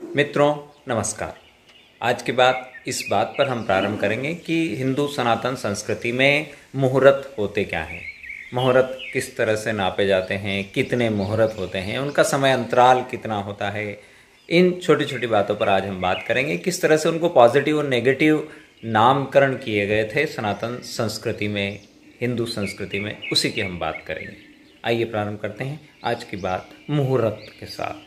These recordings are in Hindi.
मित्रों नमस्कार। आज की बात इस बात पर हम प्रारंभ करेंगे कि हिंदू सनातन संस्कृति में मुहूर्त होते क्या हैं, मुहूर्त किस तरह से नापे जाते हैं, कितने मुहूर्त होते हैं, उनका समय अंतराल कितना होता है। इन छोटी छोटी बातों पर आज हम बात करेंगे, किस तरह से उनको पॉजिटिव और नेगेटिव नामकरण किए गए थे सनातन संस्कृति में, हिंदू संस्कृति में, उसी की हम बात करेंगे। आइए प्रारंभ करते हैं आज की बात मुहूर्त के साथ।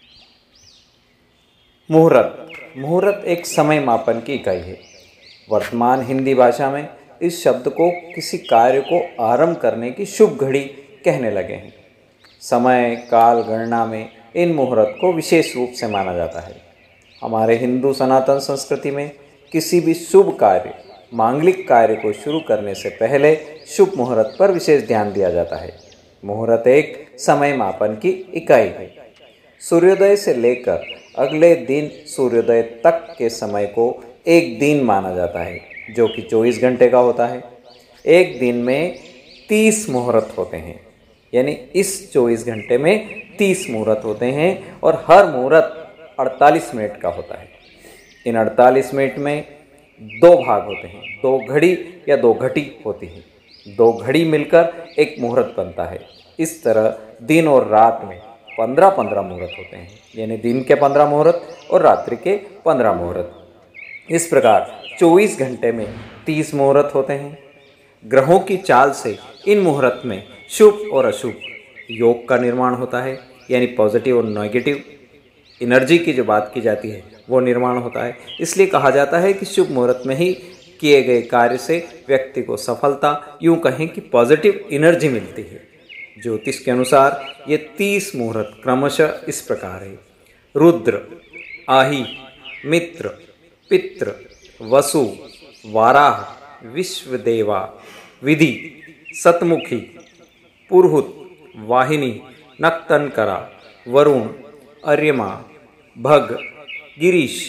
मुहूर्त एक समय मापन की इकाई है। वर्तमान हिंदी भाषा में इस शब्द को किसी कार्य को आरंभ करने की शुभ घड़ी कहने लगे हैं। समय काल गणना में इन मुहूर्त को विशेष रूप से माना जाता है। हमारे हिंदू सनातन संस्कृति में किसी भी शुभ कार्य, मांगलिक कार्य को शुरू करने से पहले शुभ मुहूर्त पर विशेष ध्यान दिया जाता है। मुहूर्त एक समय मापन की इकाई है। सूर्योदय से लेकर अगले दिन सूर्योदय तक के समय को एक दिन माना जाता है, जो कि 24 घंटे का होता है। एक दिन में 30 मुहूर्त होते हैं, यानी इस 24 घंटे में 30 मुहूर्त होते हैं और हर मुहूर्त 48 मिनट का होता है। इन 48 मिनट में दो भाग होते हैं, दो घड़ी या दो घटी होती है। दो घड़ी मिलकर एक मुहूर्त बनता है। इस तरह दिन और रात में 15-15 मुहूर्त होते हैं, यानी दिन के 15 मुहूर्त और रात्रि के 15 मुहूर्त। इस प्रकार 24 घंटे में 30 मुहूर्त होते हैं। ग्रहों की चाल से इन मुहूर्त में शुभ और अशुभ योग का निर्माण होता है, यानी पॉजिटिव और नेगेटिव एनर्जी की जो बात की जाती है वो निर्माण होता है। इसलिए कहा जाता है कि शुभ मुहूर्त में ही किए गए कार्य से व्यक्ति को सफलता, यूँ कहें कि पॉजिटिव एनर्जी मिलती है। ज्योतिष के अनुसार ये 30 मुहूर्त क्रमशः इस प्रकार है: रुद्र, आही, मित्र, पित्र, वसु, वाराह, विश्वदेवा, विधि, सतमुखी, पुरहुत, वाहिनी, नक्तनकरा, वरुण, अर्यमा, भग, गिरीश,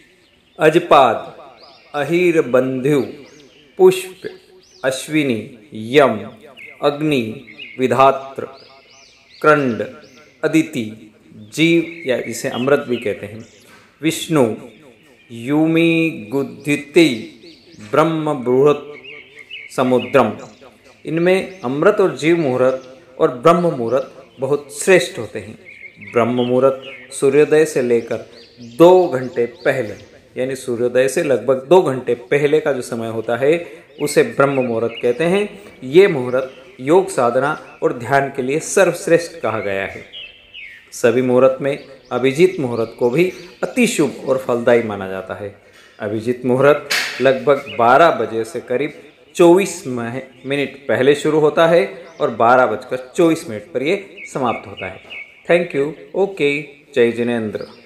अजपाद, अहिरबंधु, पुष्प, अश्विनी, यम, अग्नि, विधात्र, क्रंड, अदिति, जीव या इसे अमृत भी कहते हैं, विष्णु, यूमी, गुद्धिति, ब्रह्म, बृहत, समुद्रम। इनमें अमृत और जीव मुहूर्त और ब्रह्म मुहूर्त बहुत श्रेष्ठ होते हैं। ब्रह्म मुहूर्त सूर्योदय से लेकर 2 घंटे पहले, यानी सूर्योदय से लगभग 2 घंटे पहले का जो समय होता है उसे ब्रह्म मुहूर्त कहते हैं। ये मुहूर्त योग साधना और ध्यान के लिए सर्वश्रेष्ठ कहा गया है। सभी मुहूर्त में अभिजीत मुहूर्त को भी अति शुभ और फलदायी माना जाता है। अभिजीत मुहूर्त लगभग 12 बजे से करीब 24 मिनट पहले शुरू होता है और 12:24 पर ये समाप्त होता है। Thank you. ओके, जय जिनेंद्र।